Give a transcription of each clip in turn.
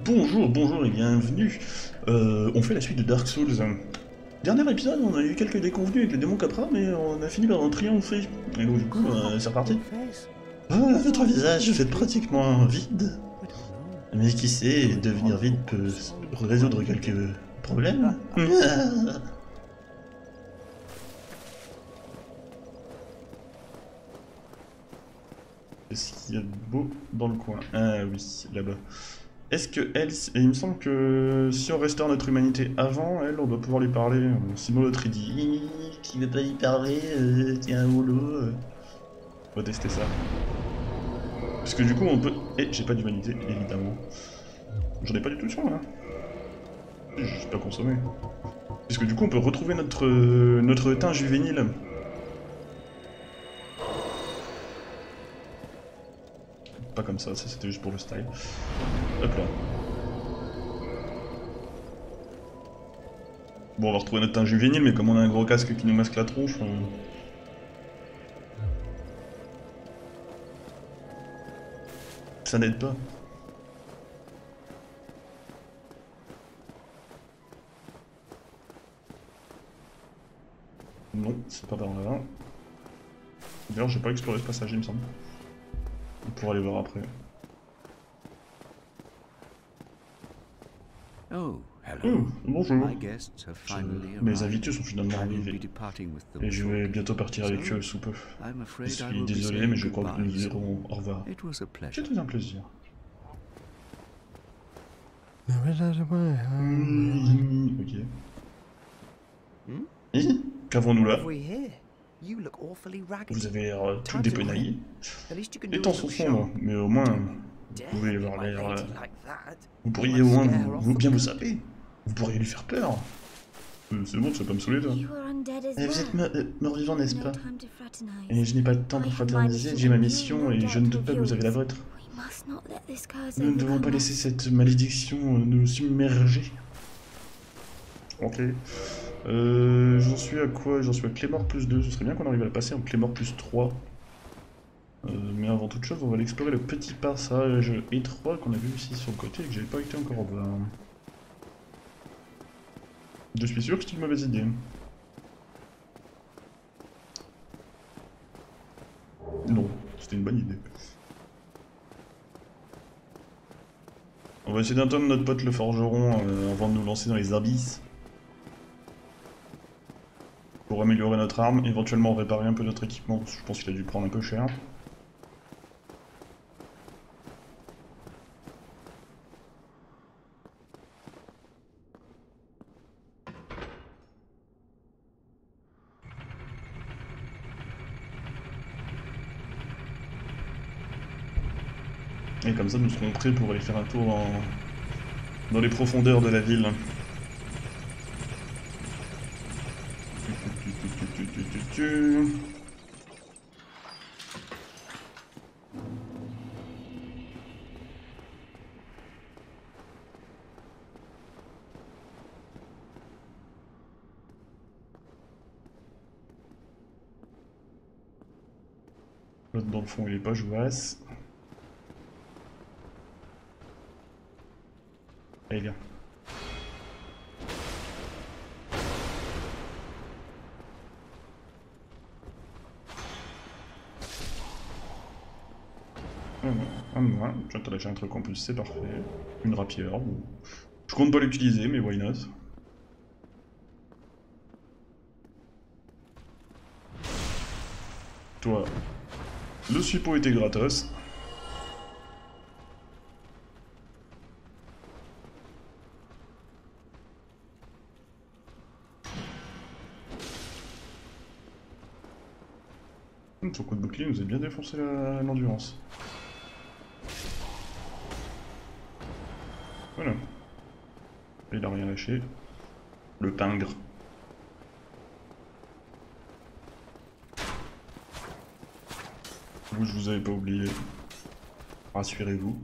Bonjour, bonjour et bienvenue. On fait la suite de Dark Souls. Dernier épisode, on a eu quelques déconvenues avec le démon Capra, mais on a fini par en triompher. Et donc du coup, c'est reparti. Ah, votre visage fait pratiquement vide. Mais qui sait, devenir vide peut résoudre quelques problèmes. Qu'est-ce qu'il y a de beau dans le coin? Ah oui, là-bas. Est-ce que elle... Et il me semble que si on restaure notre humanité avant, elle, on doit pouvoir lui parler. Sinon l'autre il dit... Qui veut pas y parler, tiens un holo. On va tester ça. Parce que du coup on peut... Et j'ai pas d'humanité, évidemment. J'en ai pas du tout sur là. J'ai pas consommé. Parce que du coup on peut retrouver notre teint juvénile. Pas comme ça c'était juste pour le style. Hop là. Bon, on va retrouver notre teint juvénile, mais comme on a un gros casque qui nous masque la tronche, ça n'aide pas. Non, c'est pas par là. D'ailleurs, j'ai pas exploré ce passage, il me semble. On pourra aller voir après. Oh, Bonjour. Mes invités sont finalement arrivés. Et je vais bientôt partir avec eux sous peu. Je suis désolé, mais je crois que nous dirons au revoir. C'était un plaisir. Ok. Qu'avons-nous là? Vous avez l'air tout dépenaillé. Les temps sont sombres, mais au moins, vous pouvez avoir l'air... Vous pourriez au moins bien vous saper. Vous pourriez lui faire peur. C'est bon, tu vas pas me saouler, toi. Vous êtes mort-vivant, n'est-ce pas? Et je n'ai pas de temps pour fraterniser, j'ai ma mission et je ne doute pas que vous avez la vôtre. Nous ne devons pas laisser cette malédiction nous submerger. Ok. J'en suis à quoi? J'en suis à Clémor plus 2. Ce serait bien qu'on arrive à la passer en Clémor plus 3. Mais avant toute chose, on va aller explorer le petit passage étroit qu'on a vu ici sur le côté et que j'avais pas été encore voir. Je suis sûr que c'est une mauvaise idée. Non, c'était une bonne idée. On va essayer d'entendre notre pote le forgeron avant de nous lancer dans les abysses. Pour améliorer notre arme, éventuellement réparer un peu notre équipement, parce que je pense qu'il a dû prendre un peu cher. Et comme ça, nous serons prêts pour aller faire un tour dans les profondeurs de la ville. L'autre dans le fond, il est pas jouasse. Allez, viens. Tu as lâché un truc en plus, c'est parfait. Une rapière. Je compte pas l'utiliser, mais why not? Toi, le suppo était gratos. Son coup de bouclier nous a bien défoncé l'endurance. Voilà. Il a rien lâché. Le pingre. Vous, je vous avais pas oublié. Rassurez-vous.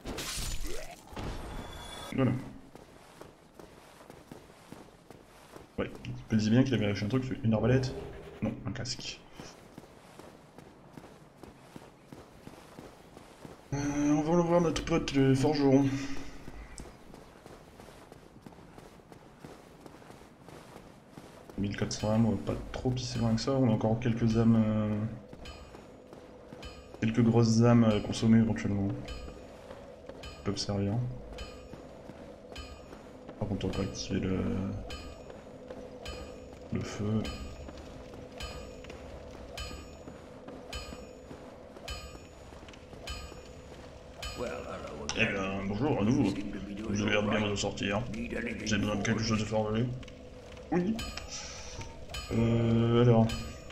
Voilà. Ouais, il disait bien qu'il avait lâché un truc, une arbalète. Non, un casque. On va aller voir notre pote le forgeron. « 1400 âmes, on va pas trop pisser loin que ça, on a encore quelques âmes... quelques grosses âmes à consommer éventuellement. Qui peuvent servir. Par contre on va pas activer le feu. Eh bien, bonjour à nouveau. Vous avez l'air de bien vous sortir. J'ai besoin de quelque chose de forger. Oui. Alors...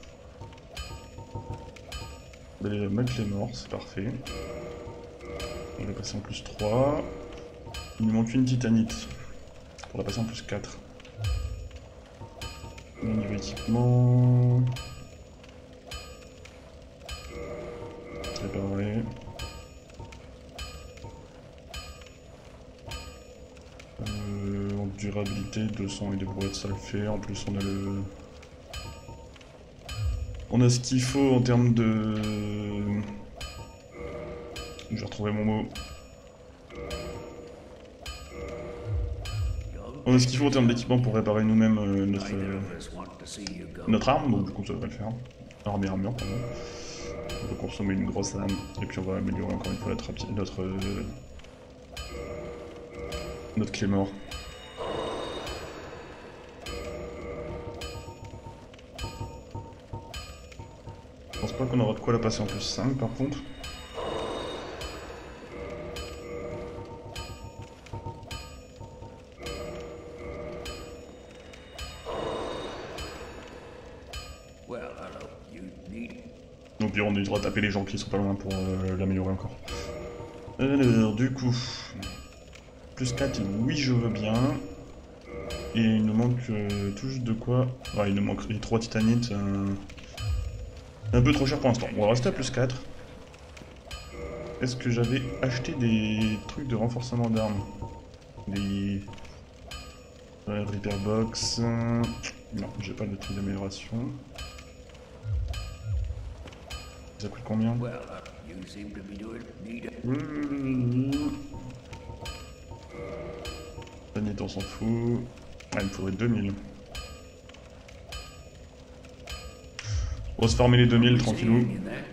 On va aller mettre les morts, c'est parfait. On va passer en plus 3. Il nous manque une titanite. On va passer en plus 4. Niveau équipement... Préparer. En durabilité, 200 et des brouettes, ça le fait. En plus, on a le... On a ce qu'il faut en termes de... Je vais retrouver mon mot. On a ce qu'il faut en termes d'équipement pour réparer nous-mêmes notre arme, donc du coup ça devrait le faire. Arme et armure, pardon. On va consommer une grosse âme, et puis on va améliorer encore une fois notre clé mort. Je pense pas qu'on aura de quoi la passer en plus 5 par contre. Donc on devra taper les gens qui sont pas loin pour l'améliorer encore. Alors du coup... Plus 4, oui je veux bien. Et il nous manque tout juste de quoi... Ouais, il nous manque les 3 titanites. Un peu trop cher pour l'instant. On va rester à plus 4. Est-ce que j'avais acheté des trucs de renforcement d'armes? Des... Repair box... Non, j'ai pas de truc d'amélioration. Ça coûte combien? Titanite, on s'en fout. Ah, il me faudrait 2000. On va se farmer les 2000 tranquillou.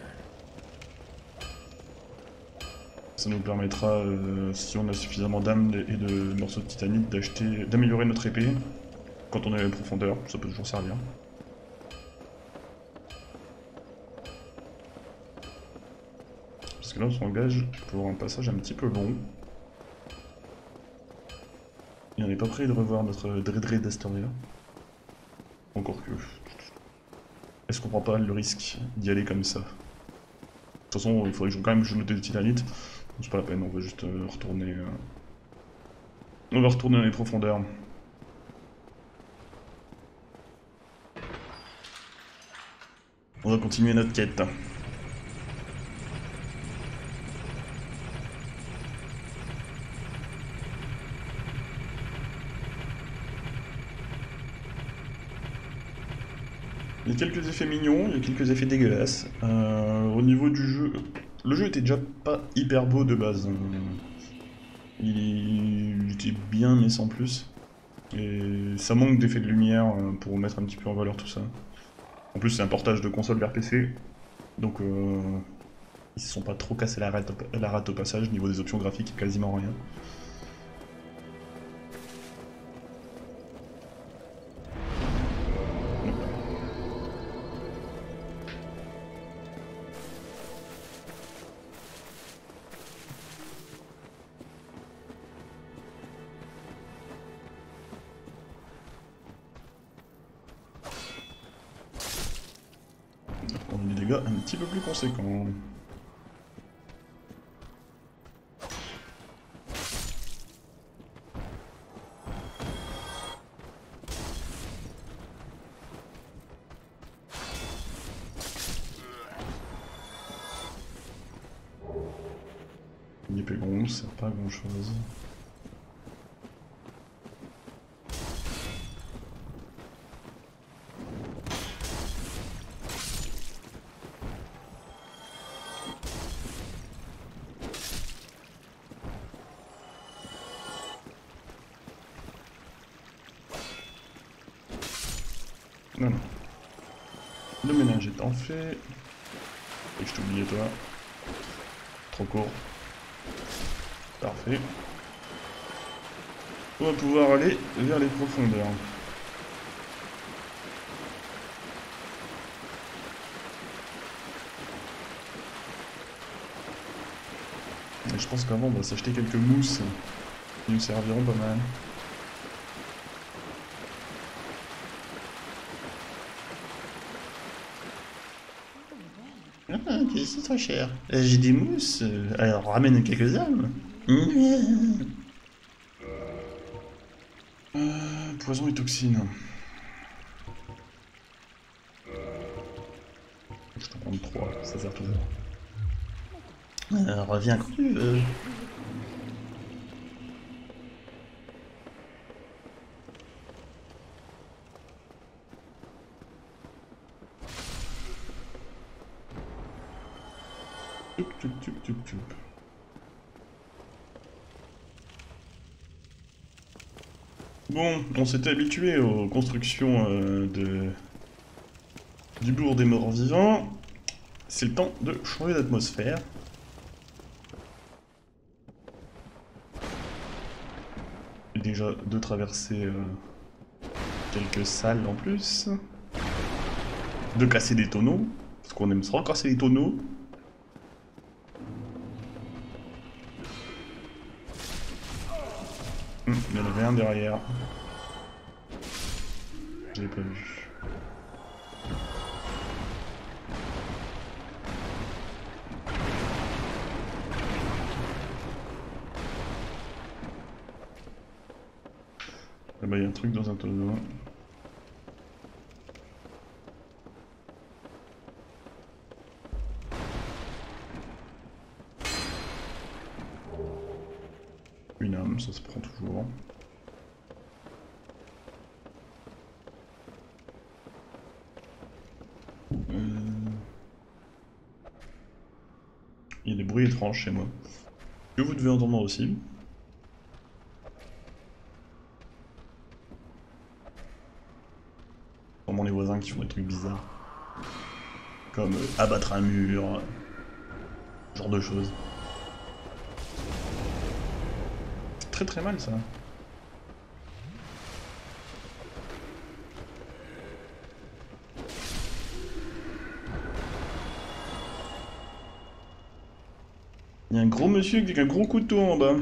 Ça nous permettra, si on a suffisamment d'âmes et de morceaux de titanite, d'améliorer notre épée. Quand on est à la profondeur, ça peut toujours servir. Parce que là on s'engage pour un passage un petit peu long. Et on n'est pas prêt de revoir notre Dreadred d'Astoria. Encore que... Est-ce qu'on prend pas le risque d'y aller comme ça? De toute façon, il faudrait quand même que je mette des titanites. C'est pas la peine, on va juste retourner... On va retourner dans les profondeurs. On va continuer notre quête. Il y a quelques effets mignons, il y a quelques effets dégueulasses. Au niveau du jeu, le jeu était déjà pas hyper beau de base. Il était bien mais sans plus. Et ça manque d'effets de lumière pour mettre un petit peu en valeur tout ça. En plus c'est un portage de console vers PC. Donc ils se sont pas trop cassés la rate au passage, niveau des options graphiques, quasiment rien. On a des dégâts un petit peu plus conséquents. Une épée bronze, c'est pas grand chose. Non, non. Le ménage étant fait. Et je t'ai oublié toi. Trop court. Parfait. On va pouvoir aller vers les profondeurs. Et je pense qu'avant on va s'acheter quelques mousses qui nous serviront pas mal. Ah, c'est très cher. J'ai des mousses, alors ramène quelques-uns. Poison et toxines. Je t'en prends 3, ça sert toujours. Reviens quand tu veux. Tup. Bon, on s'était habitué aux constructions du bourg des morts vivants. C'est le temps de changer d'atmosphère. Et déjà de traverser quelques salles en plus. De casser des tonneaux. Parce qu'on aime ça casser les tonneaux. Il y en avait un derrière. Je l'ai pas vu. Ah bah il y a un truc dans un tonneau. Une âme, ça se prend toujours. Il y a des bruits étranges chez moi. Que vous devez entendre aussi. Vraiment les voisins qui font des trucs bizarres. Comme abattre un mur. Ce genre de choses. C'est très très mal ça. Il y a un gros monsieur avec un gros couteau en bas.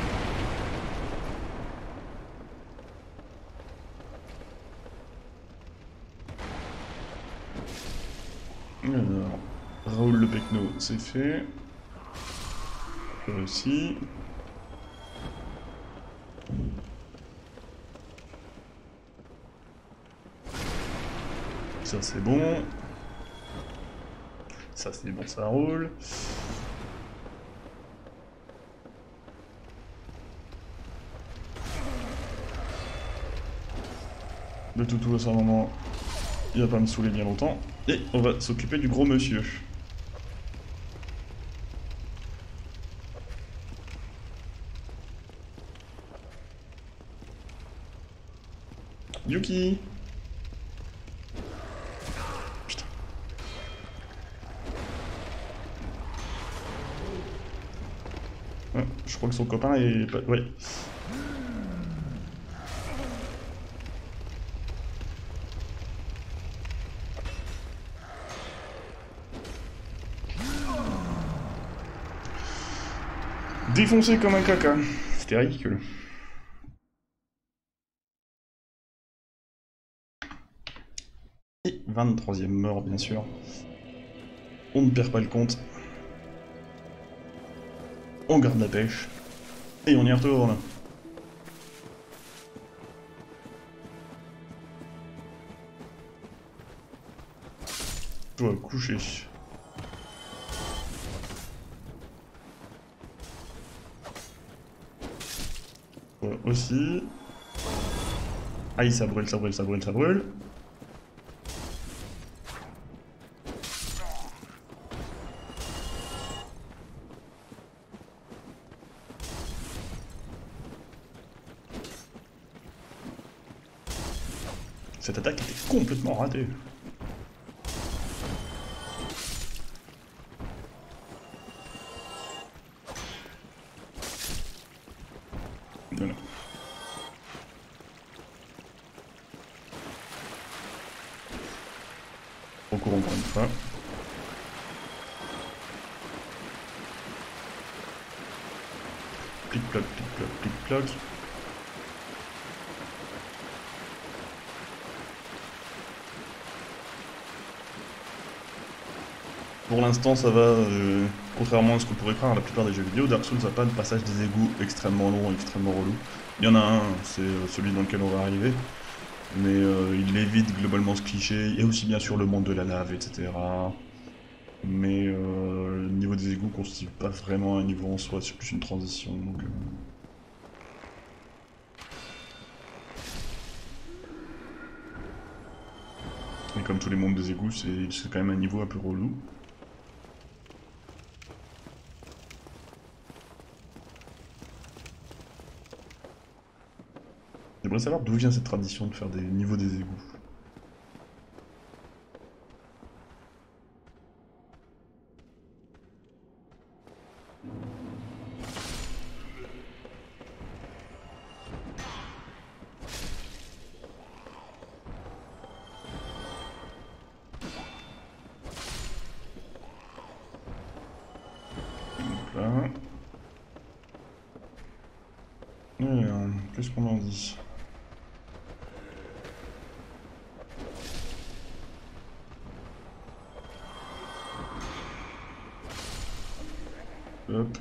Alors, Raoul le Pecno, c'est fait. Ça aussi. Ça c'est bon. Ça c'est bon, ça roule. De tout à ce moment, il va pas me saouler bien longtemps. Et on va s'occuper du gros monsieur. Yuki! Putain. Ouais, je crois que son copain est pas... Ouais. Défoncé comme un caca. C'était ridicule. Et 23e mort, bien sûr. On ne perd pas le compte. On garde la pêche. Et on y retourne. Toi, coucher. Toi aussi. Aïe, ça brûle, ça brûle, ça brûle, ça brûle. Cette attaque était complètement ratée. Voilà. Recours encore une fois. Plic-ploc, plic-ploc, plic-ploc. Pour l'instant ça va, contrairement à ce qu'on pourrait croire à la plupart des jeux vidéo, Dark Souls n'a pas de passage des égouts extrêmement long, extrêmement relou. Il y en a un, c'est celui dans lequel on va arriver, mais il évite globalement ce cliché. Il y a aussi bien sûr le monde de la lave, etc. Mais le niveau des égouts ne constitue pas vraiment un niveau en soi, c'est plus une transition. Donc, Et comme tous les mondes des égouts, c'est quand même un niveau un peu relou. J'aimerais savoir d'où vient cette tradition de faire des niveaux des égouts. Donc là. Qu'est-ce qu'on en dit ? Hop.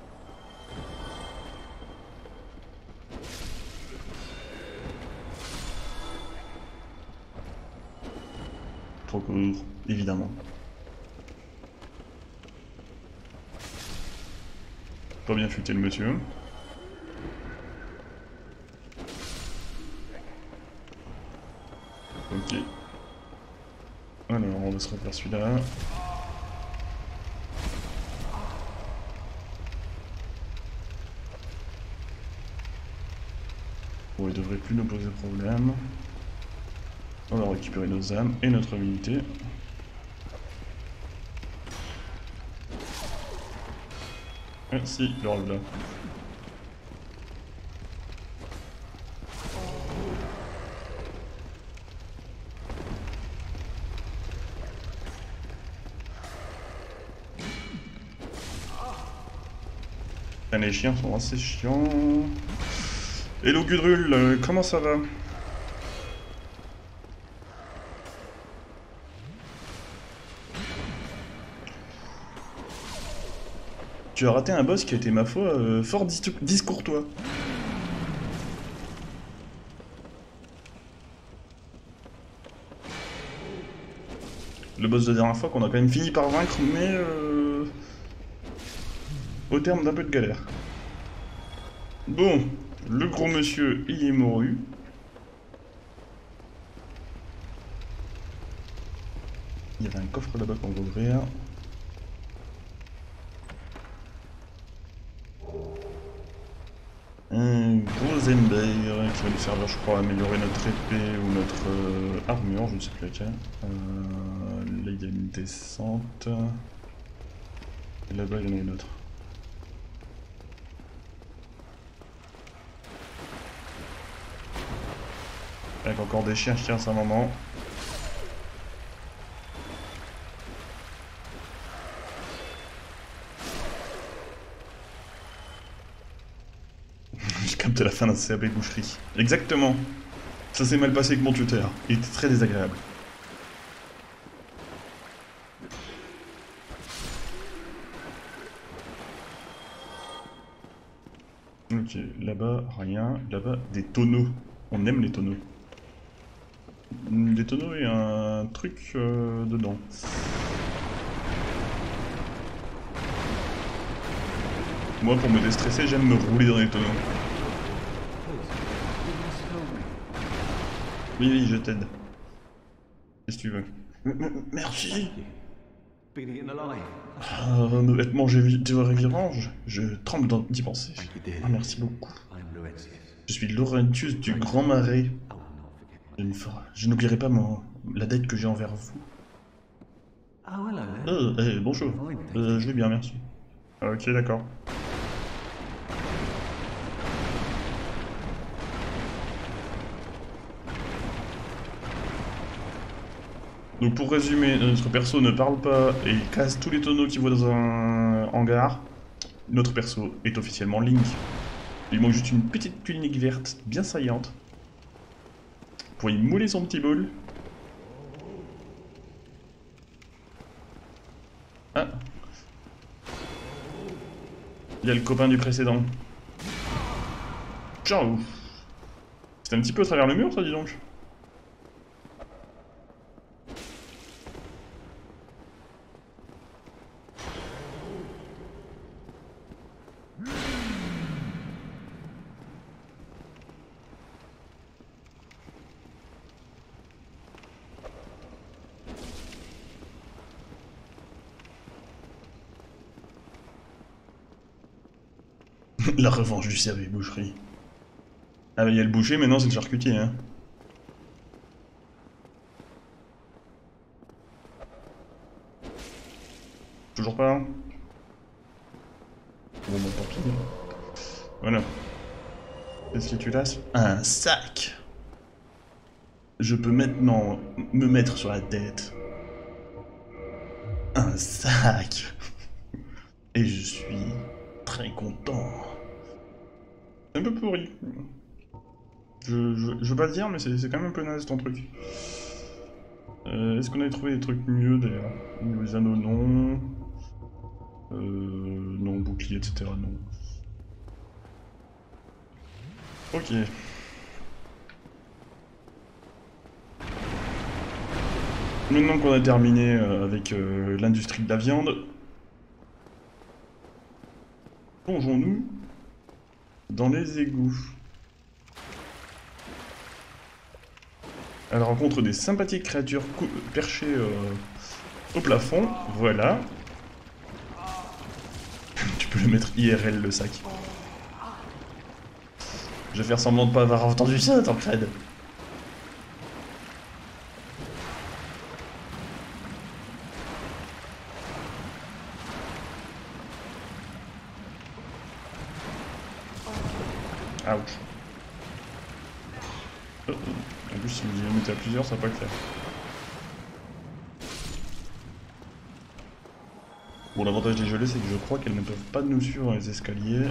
Trop court, évidemment. Pas bien futé le monsieur. Ok. Alors, on va se refaire celui-là. Bon, il devrait plus nous poser problème. On va récupérer nos âmes et notre habilité. Ah si, il arrive là. Ah, les chiens sont assez chiants. Hello Gudrul, comment ça va? Tu as raté un boss qui a été, ma foi, fort discourtois. Le boss de la dernière fois qu'on a quand même fini par vaincre, mais au terme d'un peu de galère. Bon, le gros monsieur y est mouru. Il y avait un coffre là-bas qu'on va ouvrir. Un gros ember qui va nous servir, je crois, à améliorer notre épée ou notre armure, je ne sais plus laquelle. Là, il y a une descente. Et là-bas, il y en a une autre. Avec encore des chiens, je tiens à un moment. Je capte la fin d'un CAB boucherie. Exactement. Ça s'est mal passé avec mon tuteur. Il était très désagréable. Ok, là-bas, rien. Là-bas, des tonneaux. On aime les tonneaux. Des tonneaux et un truc dedans. Moi, pour me déstresser, j'aime me rouler dans les tonneaux. Oui, oui, je t'aide. Qu'est-ce que tu veux? Merci. Honnêtement, j'ai vu tes reviranges. Je tremble d'y penser. Ah, merci beaucoup. Je suis Laurentius du Grand Marais. Je n'oublierai pas la dette que j'ai envers vous. Bonjour. Je vais bien, merci. Ok, d'accord. Donc pour résumer, notre perso ne parle pas et il casse tous les tonneaux qu'il voit dans un hangar. Notre perso est officiellement Link. Il manque juste une petite tunique verte bien saillante pour y mouler son petit boule. Ah. Il y a le copain du précédent. Ciao. C'est un petit peu à travers le mur ça, dis donc. La revanche du service boucherie. Ah bah il y a le boucher, maintenant c'est le charcutier, hein. Toujours pas, hein. Bon, tant pis. Voilà. Qu'est-ce que tu lasses? Un sac. Je peux maintenant me mettre sur la tête. Un sac. Et je suis très content. C'est un peu pourri. Je veux pas le dire, mais c'est quand même un peu naze ton truc. Est-ce qu'on avait trouvé des trucs mieux d'ailleurs? Les anneaux, non. Non, bouclier, etc. Non. Ok. Maintenant qu'on a terminé avec l'industrie de la viande, plongeons-nous dans les égouts. À la rencontre des sympathiques créatures perchées au plafond. Voilà. Tu peux le mettre IRL le sac. Je vais faire semblant de pas avoir entendu ça, tant crade. Ouch. En plus, si vous y mettez à plusieurs, ça va pas clair. Bon, l'avantage des gelées, c'est que je crois qu'elles ne peuvent pas nous suivre dans les escaliers.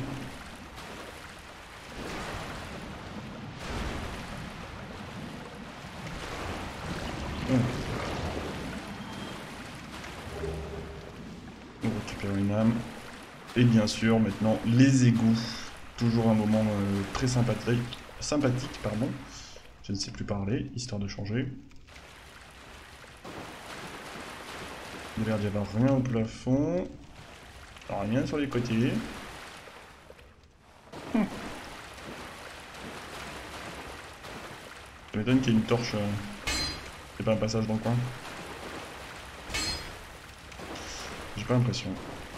On récupère une âme. Et bien sûr, maintenant, les égouts. Toujours un moment très sympathique, pardon. Je ne sais plus parler, histoire de changer. Il a l'air d'y avoir rien au plafond. Rien sur les côtés. Ça m'étonne qu'il y ait une torche. C'est pas un passage dans le coin. J'ai pas l'impression.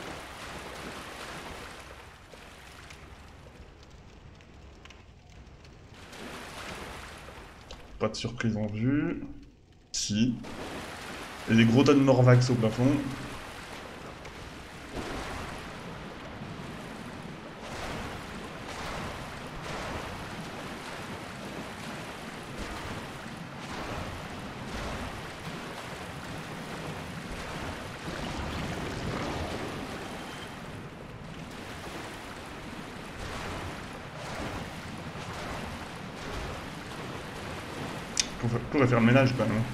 Pas de surprise en vue. Si. Il y a des gros tas de Norvax au plafond. Pourrait faire le ménage quand même.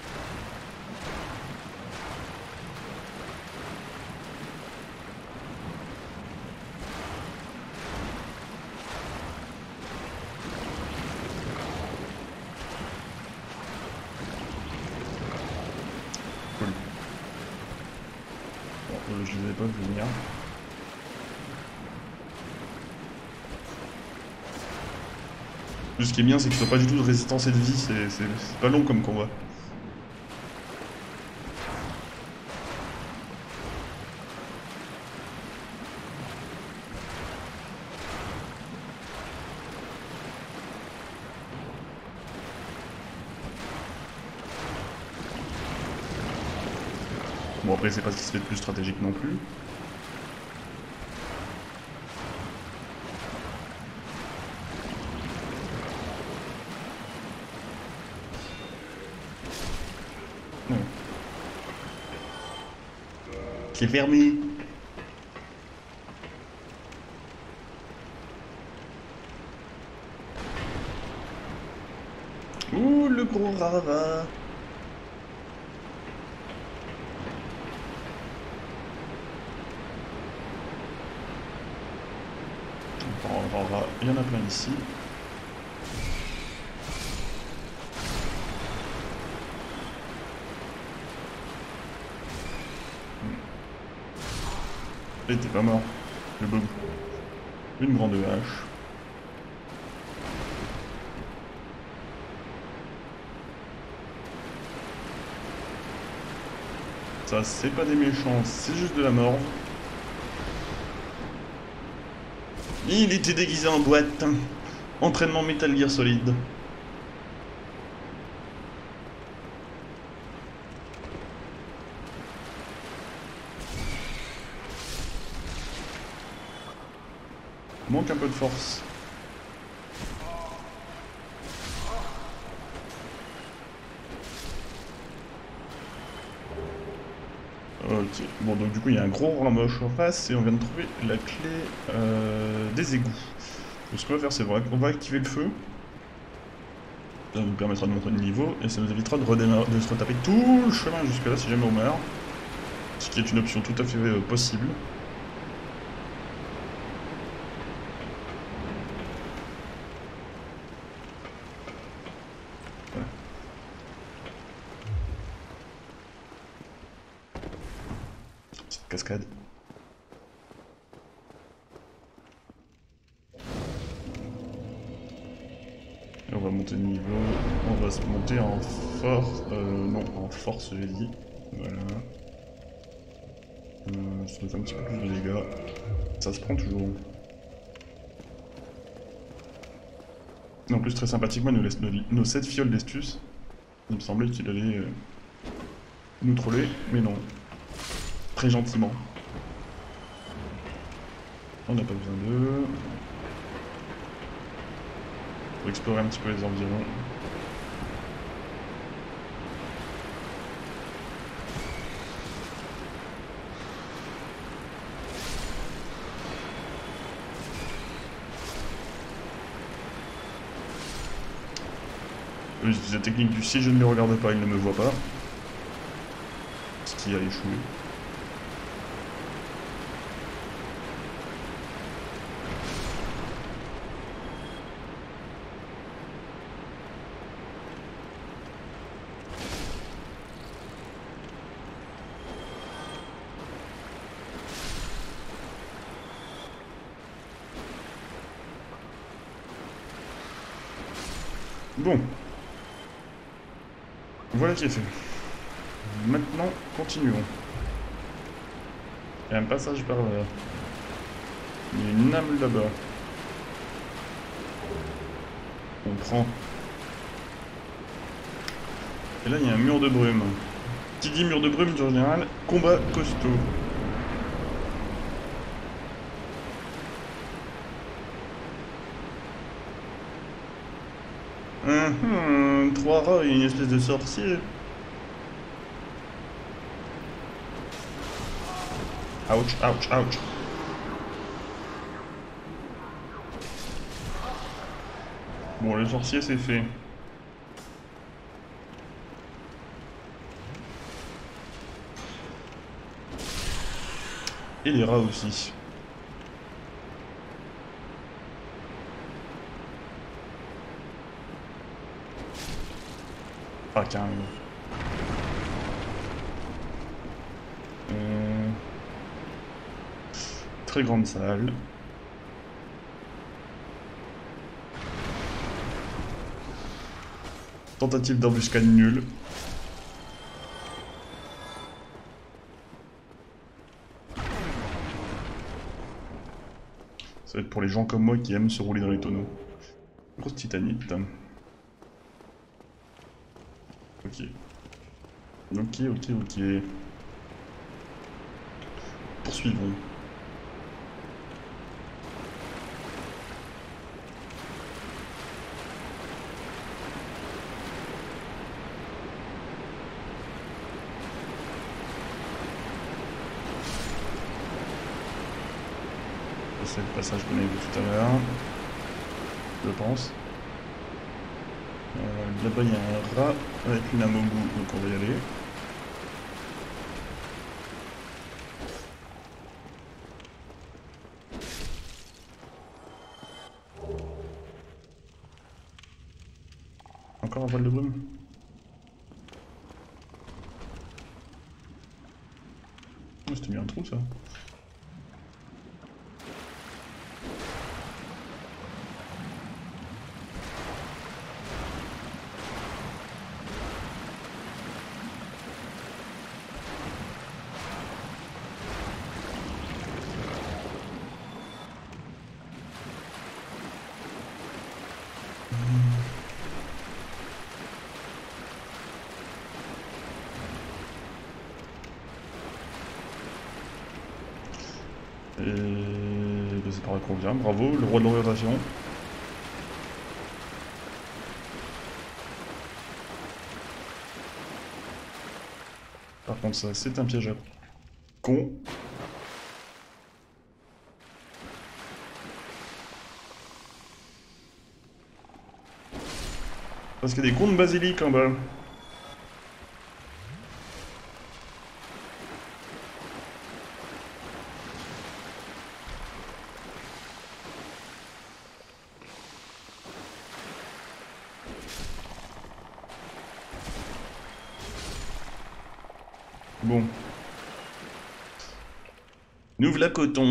Cool. Bon, je les ai pas vus venir. Ce qui est bien, c'est qu'ils n'ont pas du tout de résistance et de vie, c'est pas long comme combat. Bon après c'est pas ce qui se fait de plus stratégique non plus. Non. C'est fermé. Ouh, le gros rava. Rava, il y en a plein ici. Et t'es pas mort, le bug. Une grande hache. Ça, c'est pas des méchants, c'est juste de la morve. Il était déguisé en boîte. Entraînement Metal Gear Solid. Manque un peu de force. Ok, bon donc du coup il y a un gros ramoche en face et on vient de trouver la clé des égouts. Donc ce qu'on va faire c'est on va activer le feu. Ça nous permettra de monter de niveau et ça nous évitera de se retaper tout le chemin jusque là si jamais on meurt. Ce qui est une option tout à fait possible. Voilà. Petite cascade. Et on va monter de niveau, on va se monter en force, non, en force j'ai dit, voilà. Ça nous fait un petit peu plus de dégâts, ça se prend toujours. Et en plus très sympathiquement il nous laisse nos 7 fioles d'estus, il me semblait qu'il allait nous troller, mais non, très gentiment. On n'a pas besoin d'eux. Faut explorer un petit peu les environs. J'utilise la technique du si je ne les regarde pas, ils ne me voient pas. Ce qui a échoué. Bon. Voilà qui est fait. Maintenant, continuons. Il y a un passage par là. Il y a une âme là-bas. On prend. Et là, il y a un mur de brume. Qui dit mur de brume, en général, combat costaud. Trois rats et une espèce de sorcier. Ouch, ouch, ouch. Bon, le sorcier, c'est fait. Et les rats aussi. Ah, carrément. Très grande salle. Tentative d'embuscade nulle. Ça va être pour les gens comme moi qui aiment se rouler dans les tonneaux. Grosse titanite. Ok. Ok, ok, ok. Poursuivons. C'est le passage qu'on a vu tout à l'heure, je pense. Là-bas il y a un rat avec une amogu, donc on va y aller. Encore un voile de brume. Oh, c'était bien un trou ça. Et c'est par là qu'on vient, bravo, le roi de l'orientation. Par contre ça c'est un piège à con. Parce qu'il y a des cons de basilic en bas. Bon. Nous voilà coton.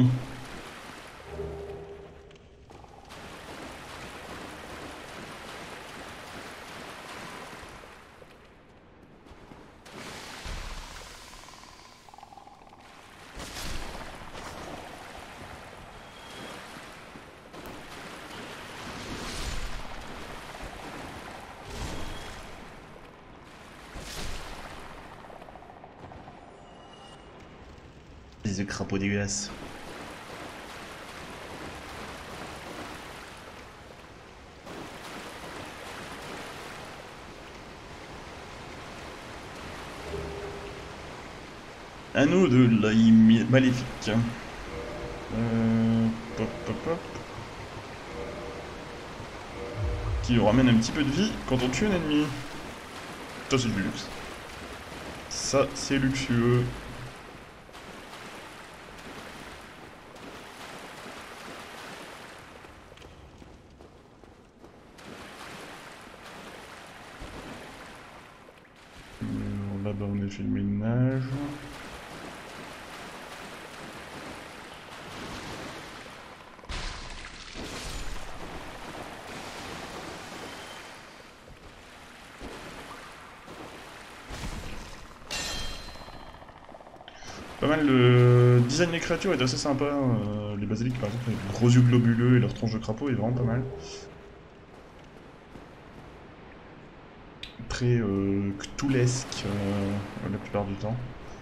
Des crapauds dégueulasses. Anneau de l'œil maléfique. Pop, pop, pop. Qui nous ramène un petit peu de vie quand on tue un ennemi. Ça c'est du luxe. Ça c'est luxueux. Là-bas on a fait le ménage. Pas mal, le design des créatures est assez sympa. Les basiliques par exemple avec leurs gros yeux globuleux et leur tronche de crapaud est vraiment pas mal. Très cthulesque la plupart du temps.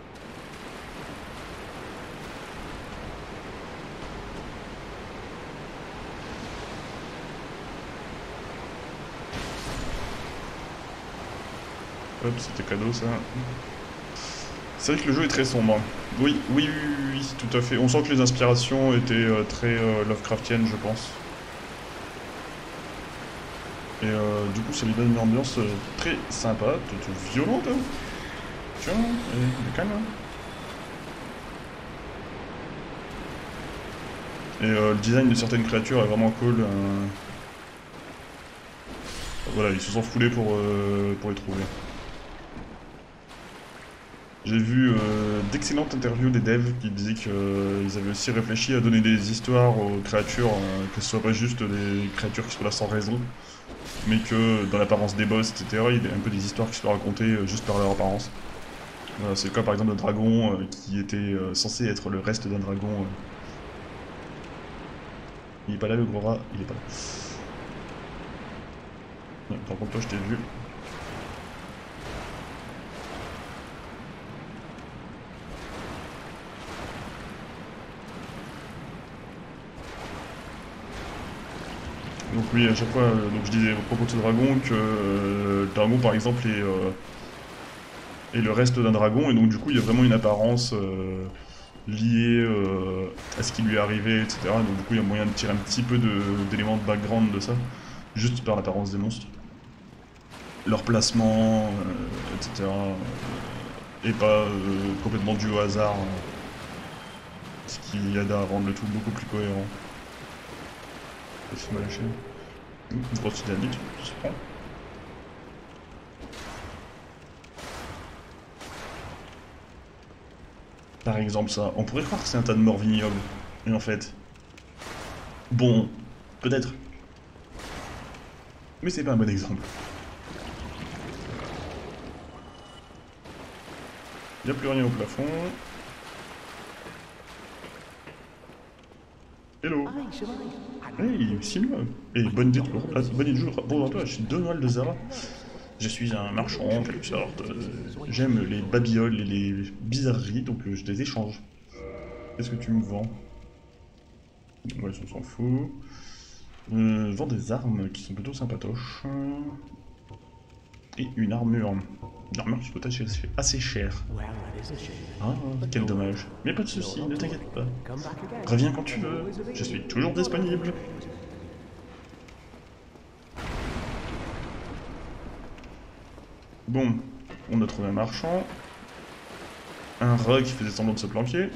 Hop, c'était cadeau ça. C'est vrai que le jeu est très sombre. Oui, oui, oui, oui, oui, tout à fait. On sent que les inspirations étaient très Lovecraftiennes, je pense. Et du coup, ça lui donne une ambiance très sympa, toute violente. Tiens, calme. Et le design de certaines créatures est vraiment cool. Voilà, ils se sont foulés pour les trouver. J'ai vu d'excellentes interviews des devs qui disaient qu'ils avaient aussi réfléchi à donner des histoires aux créatures, que ce soit pas juste des créatures qui soient là sans raison, mais que dans l'apparence des boss, etc., il y a un peu des histoires qui soient racontées juste par leur apparence. C'est le cas par exemple d'un dragon qui était censé être le reste d'un dragon. Il est pas là le gros rat, il est pas là. Ouais, par contre toi je t'ai vu. Donc oui, à chaque fois, donc je disais au propos de ce dragon que le dragon par exemple est le reste d'un dragon, et donc du coup il y a vraiment une apparence liée à ce qui lui est arrivé, etc. Donc du coup il y a moyen de tirer un petit peu d'éléments de background de ça, juste par l'apparence des monstres. Leur placement, etc. Et pas complètement dû au hasard, ce qui aide à rendre le tout beaucoup plus cohérent. Laisse-moi lâcher. Une grosse dynamite, ça se prend. Par exemple ça, on pourrait croire que c'est un tas de morts vignobles. Et en fait... Bon, peut-être. Mais c'est pas un bon exemple. Il n'y a plus rien au plafond. Hello. Hey, Sylvain. Et bonne idée de jour. Bonjour à toi, je suis Donald de Zara. Je suis un marchand en quelque sorte. J'aime les babioles et les bizarreries, donc je les échange. Qu'est-ce que tu me vends? Ouais, ça, on s'en fout. Je vends des armes qui sont plutôt sympatoches. Et une armure. Une armure qui coûte assez cher. Ah, quel dommage. Mais pas de soucis, ne t'inquiète pas. Reviens quand tu veux, je suis toujours disponible. Bon, on a trouvé un marchand. Un rat qui faisait semblant de se planquer.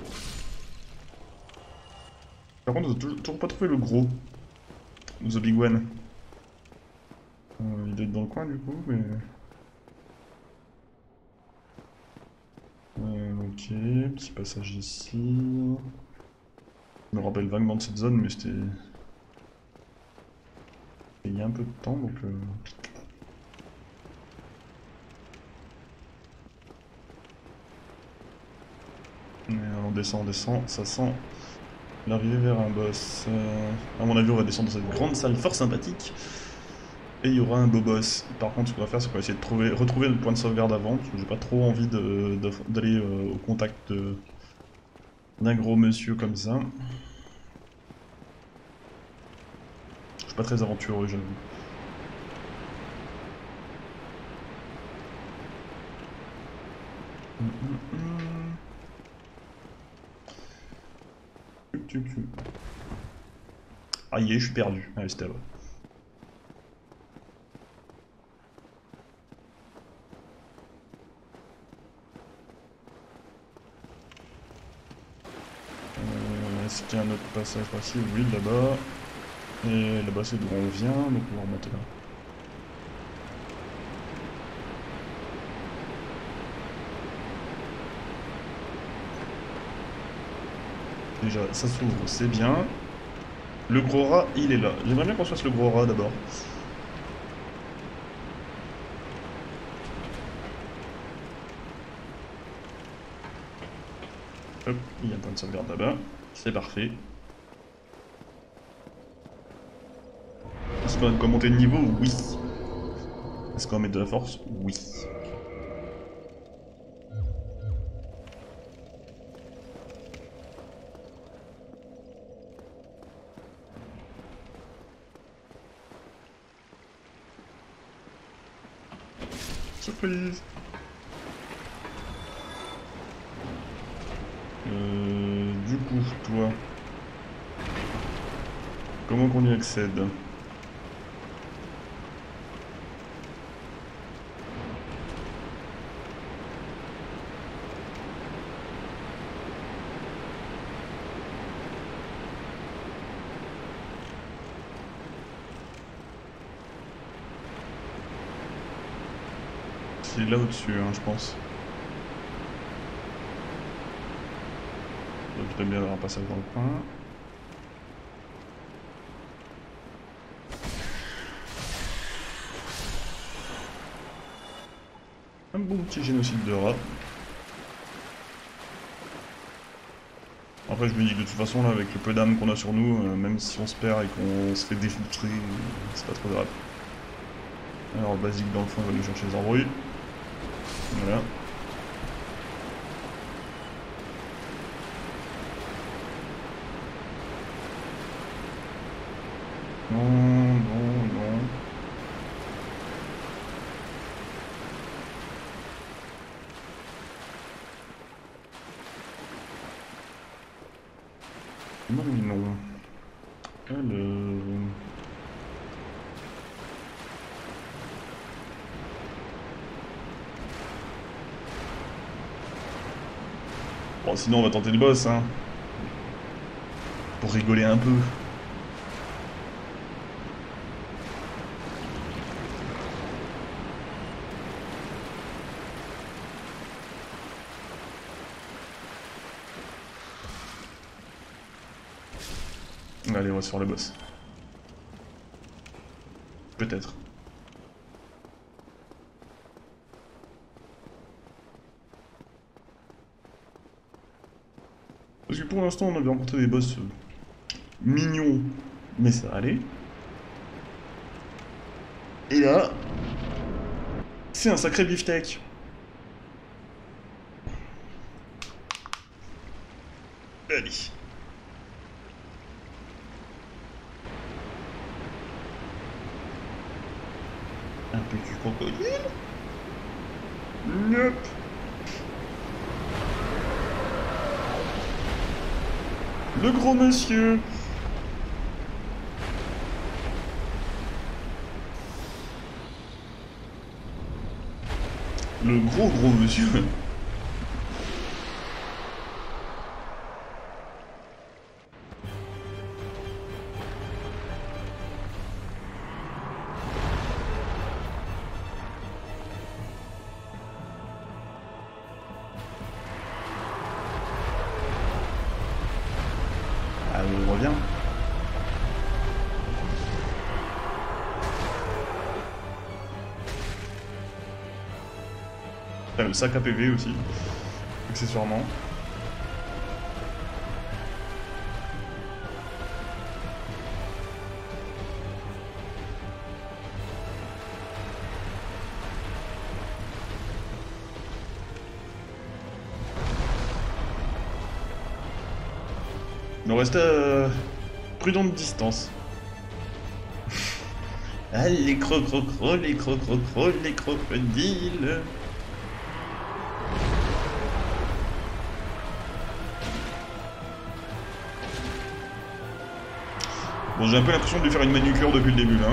Par contre, on n'a toujours pas trouvé le gros. The Big One. Il doit être dans le coin du coup, mais... ok, petit passage ici. Je me rappelle vaguement de cette zone, mais c'était... il y a un peu de temps, donc... on descend, ça sent l'arrivée vers un boss. À mon avis, on va descendre dans cette grande salle fort sympathique. Et il y aura un beau boss. Par contre, ce qu'on va faire, c'est qu'on va essayer de retrouver le point de sauvegarde avant, parce que j'ai pas trop envie d'aller au contact d'un gros monsieur comme ça. Je suis pas très aventureux, j'avoue. Ah, y est, je suis perdu. Ah, c'était là. Est-ce qu'il y a un autre passage possible? Oui, là-bas. Et là-bas, c'est d'où on vient, donc on va remonter là. Déjà, ça s'ouvre, c'est bien. Le gros rat, il est là. J'aimerais bien qu'on se fasse le gros rat d'abord. Hop, il y a un point de sauvegarde là-bas. C'est parfait. Est-ce qu'on va monter de niveau? Oui. Est-ce qu'on va mettre de la force? Oui. Surprise. Du coup, toi, comment qu'on y accède? C'est là au-dessus, hein, je pense. Il devrait bien avoir un passage dans le coin. Un bon petit génocide de rats. Après je me dis que de toute façon là avec le peu d'âme qu'on a sur nous, même si on se perd et qu'on se fait défiltrer, c'est pas trop grave. Alors basique dans le fond, on va aller chercher les embrouilles. Voilà. Bon, Non, mais non. Alors... Bon, sinon on va tenter le boss, hein. Pour rigoler un peu. Allez, on va se faire le boss. Peut-être. Parce que pour l'instant, on avait rencontré des boss mignons, mais ça allait. Et là, c'est un sacré beefsteak. Allez. Un petit crocodile. Nope. Le gros monsieur. Le gros monsieur. Ah, on revient. T'as le sac à PV aussi, accessoirement. On reste à prudente distance. Ah, les crocrocros, les crocrocros, les crocodiles. Bon, j'ai un peu l'impression de faire une manucure depuis le début, là.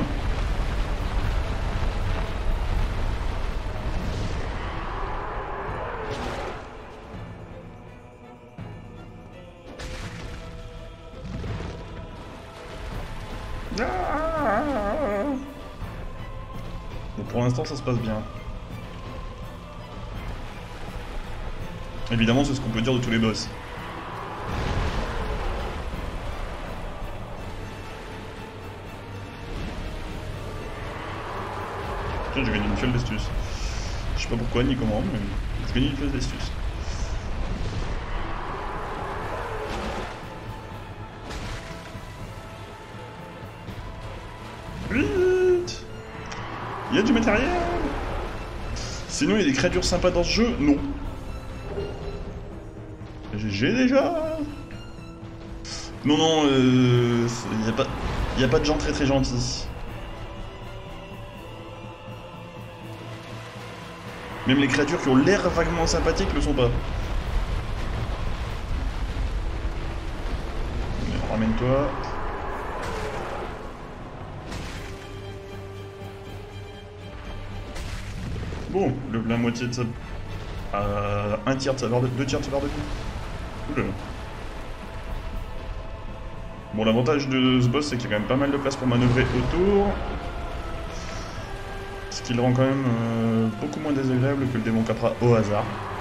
Bon, pour l'instant, ça se passe bien. Évidemment, c'est ce qu'on peut dire de tous les boss. Tiens, j'ai gagné une fiole d'astuce. Je sais pas pourquoi ni comment, mais j'ai gagné une fiole d'astuce. Vite! Il y a du matériel! Sinon, il y a des créatures sympas dans ce jeu? Non. GG déjà? Non, non, il y a pas de gens très très gentils. Même les créatures qui ont l'air vaguement sympathiques le sont pas. Ramène-toi. Bon, la moitié de sa... un tiers de sa barre de... 2 tiers de sa barre de vie. Oula. Bon, l'avantage de ce boss, c'est qu'il y a quand même pas mal de place pour manœuvrer autour. Ce qui le rend quand même beaucoup moins désagréable que le démon Capra au hasard.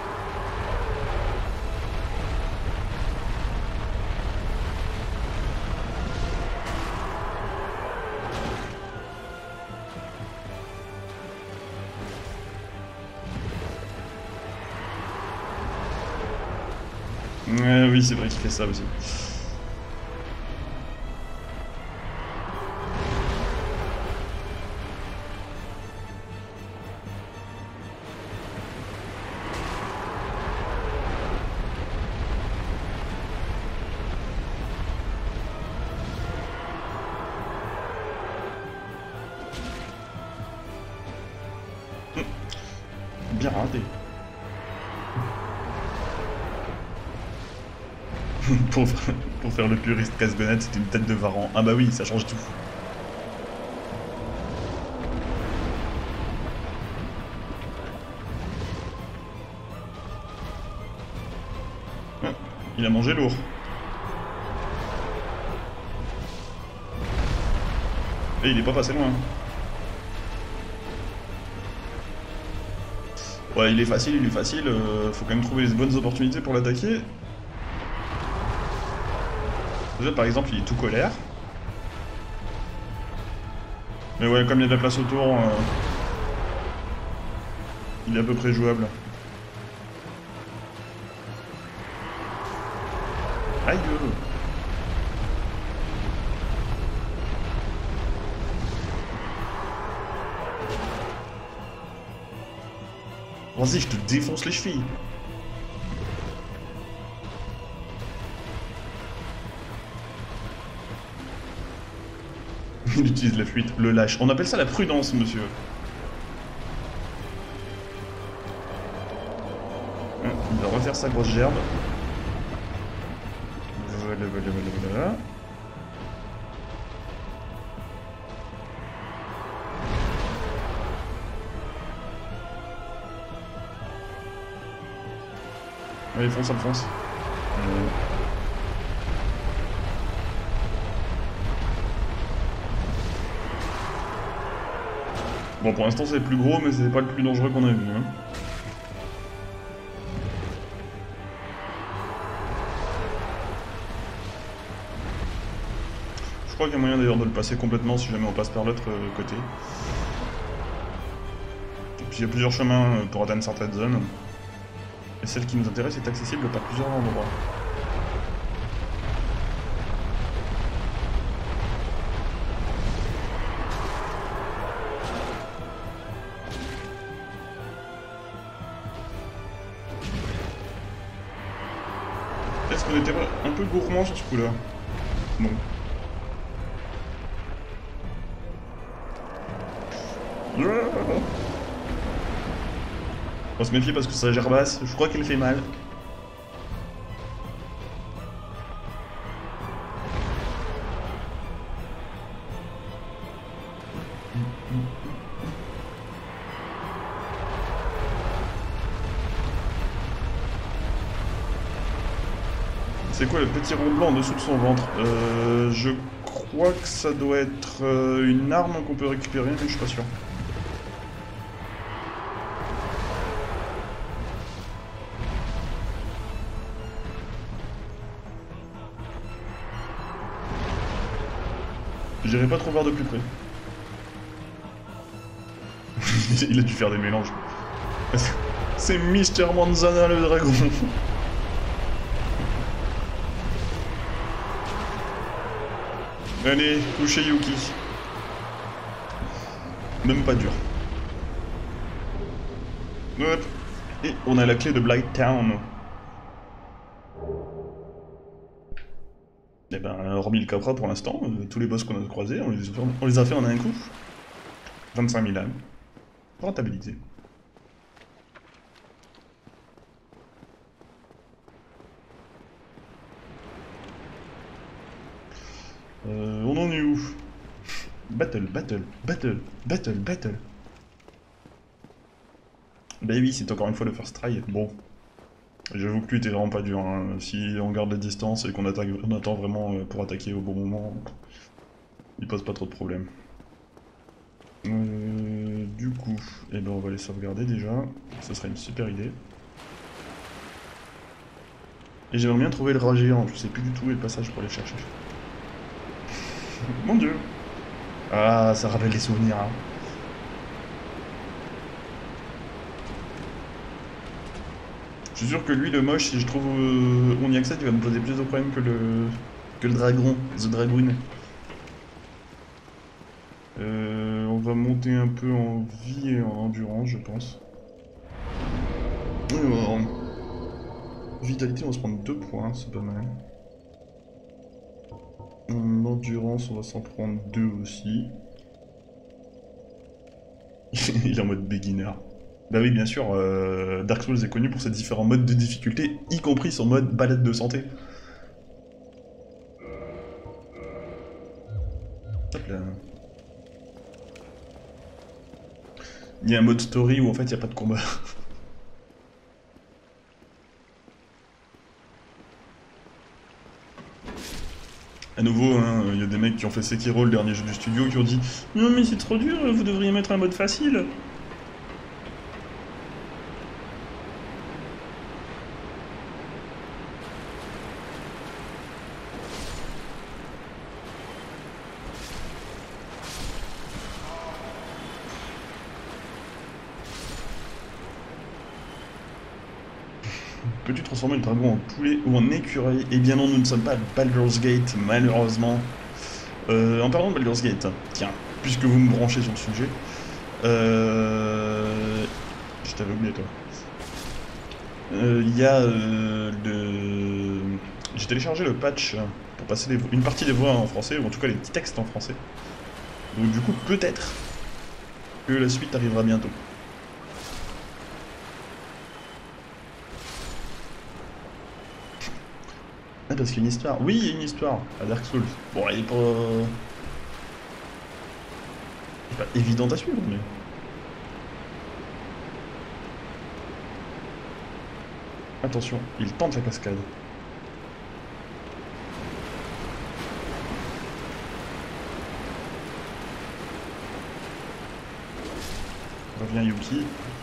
Oui, c'est vrai qu'il fait ça aussi. Bien raté. pour, pour faire le puriste casse-gonette, c'était une tête de Varan. Ah bah oui, ça change tout. Ah, il a mangé lourd. Et il est pas passé loin. Ouais, il est facile, faut quand même trouver les bonnes opportunités pour l'attaquer. Déjà, par exemple, il est tout colère. Mais ouais, comme il y a de la place autour, il est à peu près jouable. Aïe. Vas-y, je te défonce les chevilles. Il utilise la fuite, le lâche. On appelle ça la prudence, monsieur. Il va refaire sa grosse gerbe. Voilà. Allez, fonce, ça fonce. Bon, pour l'instant, c'est le plus gros, mais c'est pas le plus dangereux qu'on a vu. Hein. Je crois qu'il y a moyen d'ailleurs de le passer complètement si jamais on passe par l'autre côté. Et puis il y a plusieurs chemins pour atteindre certaines zones. Et celle qui nous intéresse est accessible par plusieurs endroits. Est-ce qu'on était un peu gourmand sur ce coup-là? Non. On va se méfier parce que sa gerbasse, je crois qu'elle fait mal. C'est quoi le petit rond blanc en dessous de son ventre? Je crois que ça doit être une arme qu'on peut récupérer, mais je suis pas sûr. J'irai pas trop voir de plus près. Il a dû faire des mélanges. C'est Mister Manzana le dragon. Allez, couchez Yuki. Même pas dur. Hop. Et on a la clé de Blight Town. Et ben, hormis le Capra pour l'instant, tous les boss qu'on a croisés, on les a fait en un coup. 25 000 âmes. Rentabilité. On en est où? Battle. Bah oui, c'est encore une fois le first try. Bon. J'avoue que lui était vraiment pas dur. Hein. Si on garde la distance et qu'on attend vraiment pour attaquer au bon moment, il pose pas trop de problèmes. Du coup, eh ben on va les sauvegarder déjà. Ce serait une super idée. Et j'aimerais bien trouver le rat géant. Je sais plus du tout où est le passage pour aller chercher. Mon dieu! Ah, ça rappelle les souvenirs. Hein. Je suis sûr que lui, le moche, si je trouve on y accède, il va me poser plus de problèmes que le dragon, The Dragoon. On va monter un peu en vie et en endurance, je pense. Alors, vitalité, on va se prendre 2 points, c'est pas mal. En endurance, on va s'en prendre 2 aussi. Il est en mode beginner. Bah oui, bien sûr, Dark Souls est connu pour ses différents modes de difficulté, y compris son mode balade de santé. Il y a un mode story où en fait il n'y a pas de combat. À nouveau, hein, y a des mecs qui ont fait Sekiro, le dernier jeu du studio, qui ont dit « Non mais c'est trop dur, vous devriez mettre un mode facile !» Peux-tu transformer le dragon en poulet ou en écureuil? Eh bien non, nous ne sommes pas à Baldur's Gate, malheureusement. En parlant de Baldur's Gate, tiens, puisque vous me branchez sur le sujet, je t'avais oublié toi. Il y a le... J'ai téléchargé le patch pour passer une partie des voix en français, ou en tout cas les petits textes en français. Donc du coup, peut-être que la suite arrivera bientôt. Ah, parce qu'il y a une histoire. Oui, il y a une histoire à Dark Souls. Bon, elle est pas évidente à suivre, mais... Attention, il tente la cascade. Reviens Yuki.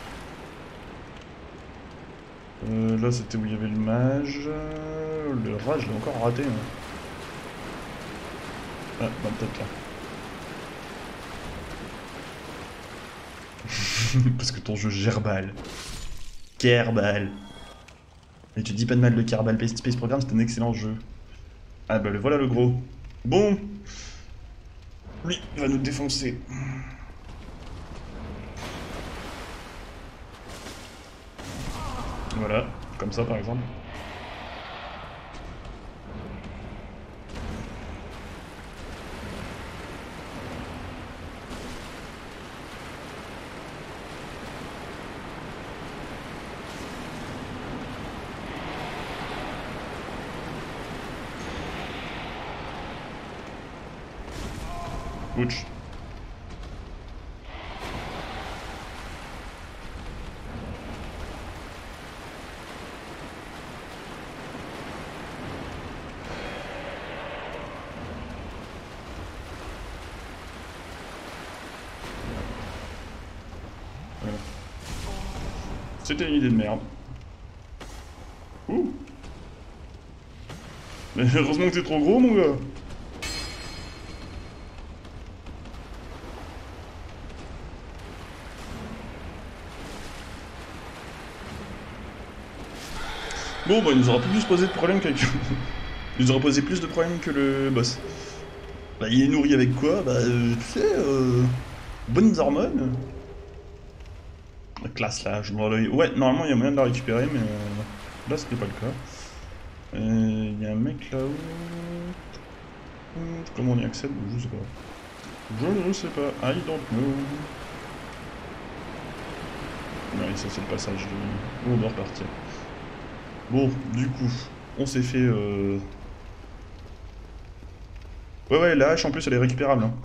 Là, c'était où il y avait le mage. Le rage, je l'ai encore raté. Hein. Ah, bah peut-être là. Parce que ton jeu Gerbal. Kerbal. Et tu dis pas de mal de Kerbal Space Program, c'est un excellent jeu. Ah bah le voilà le gros. Bon. Lui, il va nous défoncer. Voilà, comme ça par exemple. Ouch. Voilà. C'était une idée de merde. Ouh. Mais heureusement que t'es trop gros, mon gars. Bon, bah, il nous aura plus posé de problèmes qu'avec... il nous aura posé plus de problèmes que le boss. Bah, il est nourri avec quoi? Bah, tu sais, bonnes hormones. La classe, là, je me l'œil. Ouais, normalement, il y a moyen de la récupérer, mais là, c'était pas le cas. Il y a un mec là-haut... Comment on y accède? Je sais pas. Je ne sais pas. I don't know. Ouais, ça, c'est le passage de... où on doit repartir. Bon, du coup, on s'est fait... Ouais, la hache, en plus, elle est récupérable. Hein.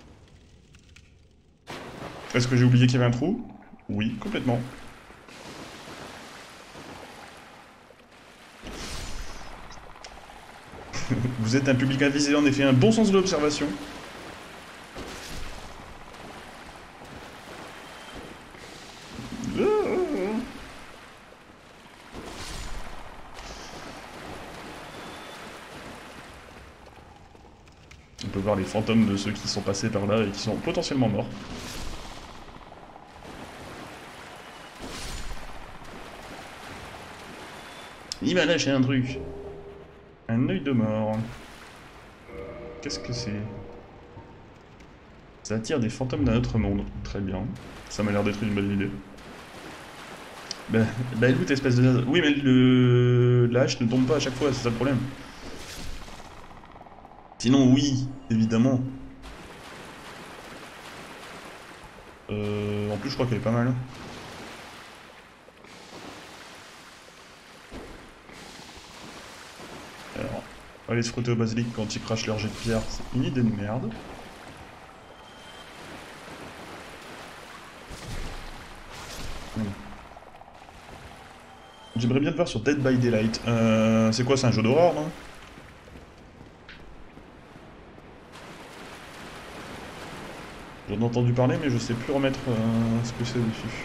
Est-ce que j'ai oublié qu'il y avait un trou? Oui, complètement. Vous êtes un public avisé, en effet, un bon sens de l'observation. On peut voir les fantômes de ceux qui sont passés par là et qui sont potentiellement morts. Il m'a lâché un truc. Un œil de mort. Qu'est-ce que c'est? Ça attire des fantômes d'un autre monde. Très bien. Ça m'a l'air d'être une bonne idée. Bah écoute, espèce de... Oui, mais la hache ne tombe pas à chaque fois, c'est ça le problème. Sinon, oui, évidemment. En plus, je crois qu'elle est pas mal. Alors, aller se frotter au basilic quand ils crachent leur jet de pierre, c'est une idée de merde. J'aimerais bien te voir sur Dead by Daylight. C'est quoi, c'est un jeu d'horreur, non? J'en ai entendu parler, mais je sais plus remettre ce que c'est dessus.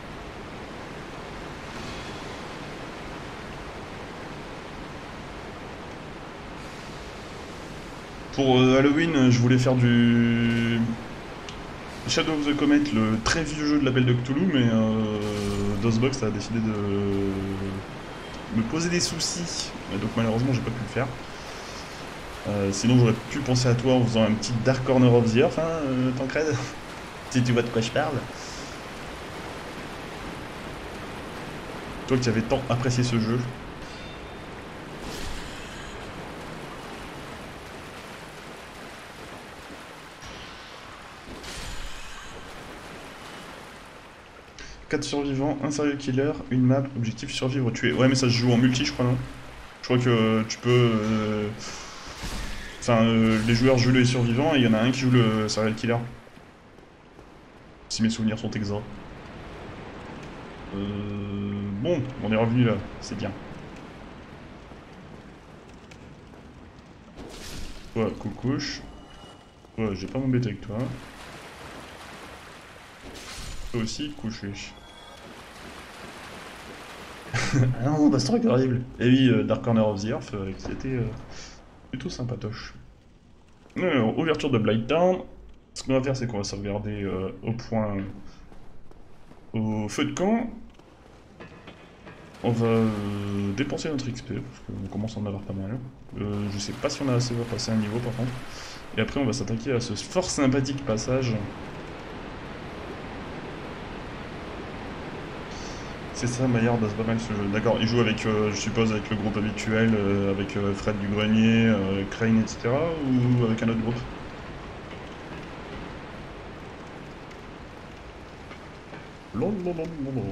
Pour Halloween, je voulais faire du Shadow of the Comet, le très vieux jeu de l'appel de Cthulhu, mais DOSBox a décidé de me poser des soucis, donc malheureusement j'ai pas pu le faire. Sinon j'aurais pu penser à toi en faisant un petit Dark Corner of the Earth, hein, Tancred, si tu vois de quoi je parle. Toi qui avais tant apprécié ce jeu. Quatre survivants, un serial killer, une map, objectif survivre, tuer. Ouais mais ça se joue en multi je crois non? Je crois que tu peux... Enfin, les joueurs jouent les survivants et il y en a un qui joue le serial killer. Si mes souvenirs sont exacts. Bon, on est revenu là, c'est bien. Ouais, coucouche. Ouais, j'ai pas m'embêter avec toi. Toi aussi, couché. Ah non, bah c'est trop horrible. Et oui, Dark Corner of the Earth, c'était plutôt sympatoche. Alors, ouverture de Blighttown. Ce qu'on va faire, c'est qu'on va sauvegarder au point... au feu de camp. On va dépenser notre XP, parce qu'on commence à en avoir pas mal. Je sais pas si on a assez pour passer un niveau par contre. Et après on va s'attaquer à ce fort sympathique passage. C'est ça, Maillard, c'est pas mal ce jeu. D'accord, il joue avec, je suppose, avec le groupe habituel, avec Fred du Grenier, Crane, etc. Ou avec un autre groupe? Lololololol.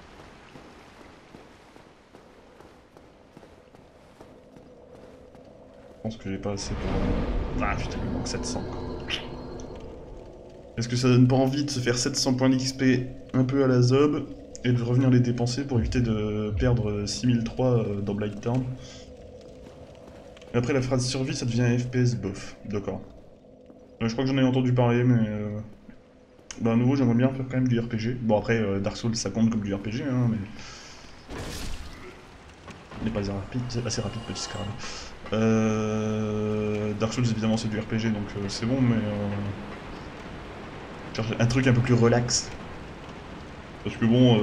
Je pense que j'ai pas assez pour... Ah putain, il me manque 700 quoi. Est-ce que ça donne pas envie de se faire 700 points d'XP un peu à la zob et de revenir les dépenser pour éviter de perdre 6003 dans Blighttown? Et après la phrase survie ça devient FPS bof, d'accord. Je crois que j'en ai entendu parler mais... Bah à nouveau j'aimerais bien faire quand même du RPG. Bon après Dark Souls ça compte comme du RPG hein mais... Il n'est pas assez rapide petit scarabée. Dark Souls évidemment c'est du RPG donc c'est bon mais... cherche un truc un peu plus relax. Parce que bon...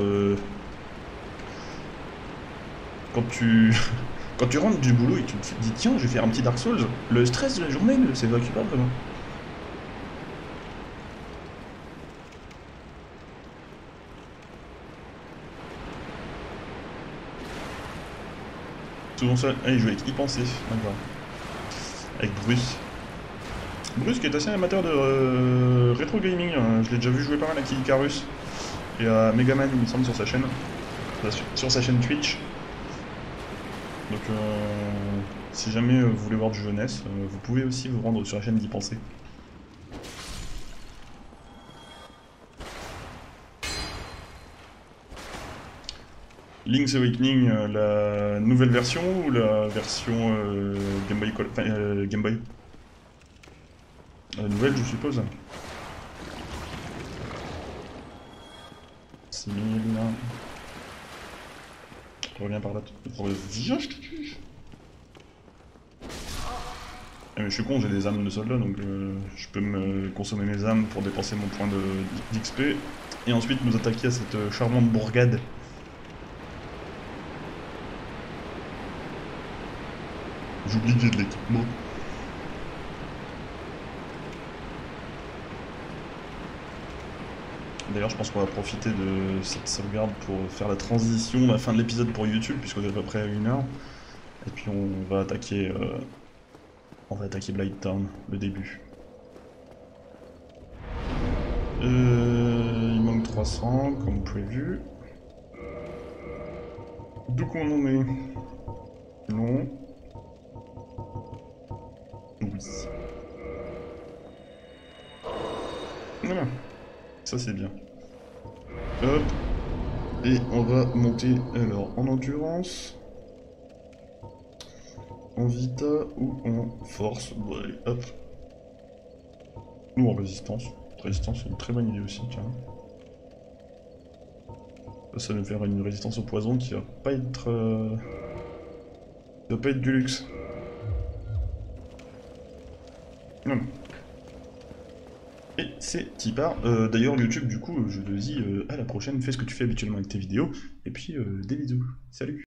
quand tu... quand tu rentres du boulot et tu te dis tiens je vais faire un petit Dark Souls, le stress de la journée ne s'évacue pas vraiment. Souvent ça, ah, il joue avec y penser, d'accord. Avec Bruce. Bruce qui est assez amateur de rétro gaming, hein. Je l'ai déjà vu jouer pas mal à Kid Icarus et à Megaman il me semble sur sa chaîne. Sur sa chaîne Twitch. Donc si jamais vous voulez voir du jeunesse, vous pouvez aussi vous rendre sur la chaîne d'y penser. Link's Awakening, la nouvelle version ou la version Game Boy Enfin, Game Boy nouvelle, je suppose. 6000... Reviens par là. Viens, je te tue. Ah, mais je suis con, j'ai des âmes de soldat, donc je peux me consommer mes âmes pour dépenser mon point d'XP. Et ensuite nous attaquer à cette charmante bourgade. J'oublie que j'ai de l'équipement. D'ailleurs, je pense qu'on va profiter de cette sauvegarde pour faire la transition, la fin de l'épisode pour YouTube, puisqu'on est à peu près à 1 heure. Et puis on va attaquer Blighttown, le début. Il manque 300, comme prévu. D'où qu'on en est? Non. Oui. Voilà. Ça c'est bien. Hop. Et on va monter alors en endurance, en vita ou en force. Bon allez, hop. Ou en résistance. Résistance c'est une très bonne idée aussi, tiens. Ça va nous faire une résistance au poison qui va pas être... qui va pas être du luxe. Non. Et c'est Tipar. D'ailleurs, YouTube, du coup, je te dis à la prochaine. Fais ce que tu fais habituellement avec tes vidéos. Et puis, des bisous. Salut!